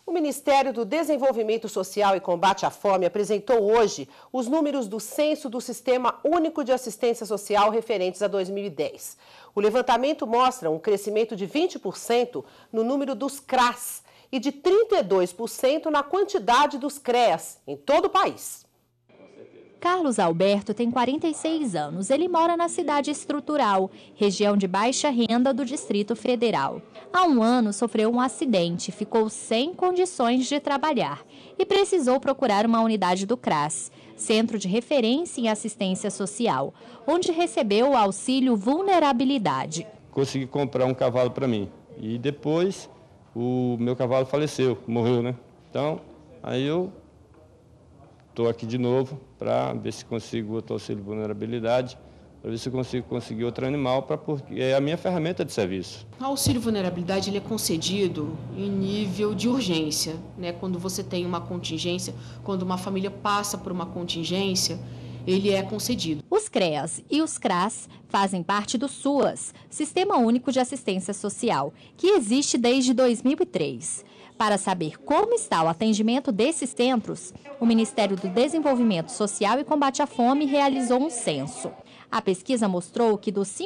O Ministério do Desenvolvimento Social e Combate à Fome apresentou hoje os números do censo do Sistema Único de Assistência Social referentes a 2010. O levantamento mostra um crescimento de 20% no número dos CRAS e de 32% na quantidade dos CREAS em todo o país. Carlos Alberto tem 46 anos. Ele mora na cidade estrutural, região de baixa renda do Distrito Federal. Há um ano sofreu um acidente, ficou sem condições de trabalhar e precisou procurar uma unidade do CRAS, Centro de Referência em Assistência Social, onde recebeu o auxílio vulnerabilidade. Consegui comprar um cavalo para mim e depois o meu cavalo faleceu, morreu, né? Então, aí eu estou aqui de novo para ver se consigo outro auxílio de vulnerabilidade, para ver se eu consigo conseguir outro animal, porque é a minha ferramenta de serviço. O auxílio vulnerabilidade ele é concedido em nível de urgência, né? Quando você tem uma contingência, quando uma família passa por uma contingência, ele é concedido. Os CREAS e os CRAS fazem parte do SUAS, Sistema Único de Assistência Social, que existe desde 2003. Para saber como está o atendimento desses centros, o Ministério do Desenvolvimento Social e Combate à Fome realizou um censo. A pesquisa mostrou que dos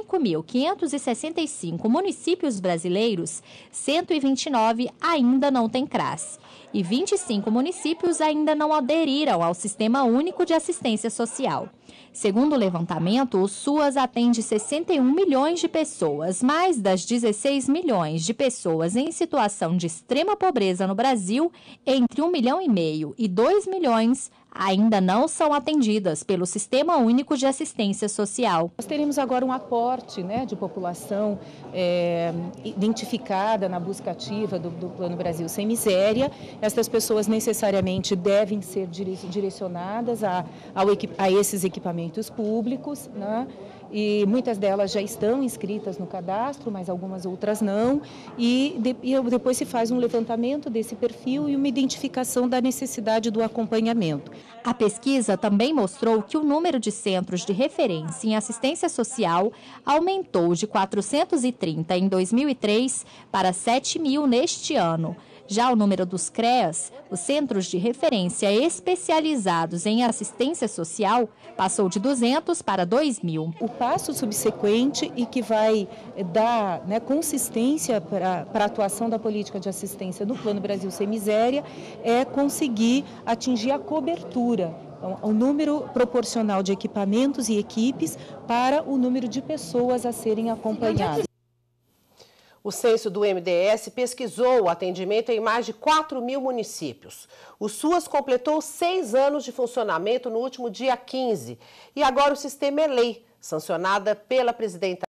5.565 municípios brasileiros, 129 ainda não têm CRAS e 25 municípios ainda não aderiram ao Sistema Único de Assistência Social. Segundo o levantamento, o SUAS atende 61 milhões de pessoas, mais das 16 milhões de pessoas em situação de extrema pobreza no Brasil, entre 1,5 milhão e 2 milhões ainda não são atendidas pelo Sistema Único de Assistência Social. Nós teremos agora um aporte, de população identificada na busca ativa do Plano Brasil Sem Miséria. Estas pessoas necessariamente devem ser direcionadas a esses equipamentos públicos, né? E muitas delas já estão inscritas no cadastro, mas algumas outras não. E depois se faz um levantamento desse perfil e uma identificação da necessidade do acompanhamento. A pesquisa também mostrou que o número de centros de referência em assistência social aumentou de 430 em 2003 para 7.000 neste ano. Já o número dos CREAS, os Centros de Referência Especializados em Assistência Social, passou de 200 para 2.000. O passo subsequente e que vai dar consistência para a atuação da política de assistência do Plano Brasil Sem Miséria é conseguir atingir a cobertura, o número proporcional de equipamentos e equipes para o número de pessoas a serem acompanhadas. O censo do MDS pesquisou o atendimento em mais de 4.000 municípios. O SUAS completou 6 anos de funcionamento no último dia 15 e agora o sistema é lei, sancionada pela presidenta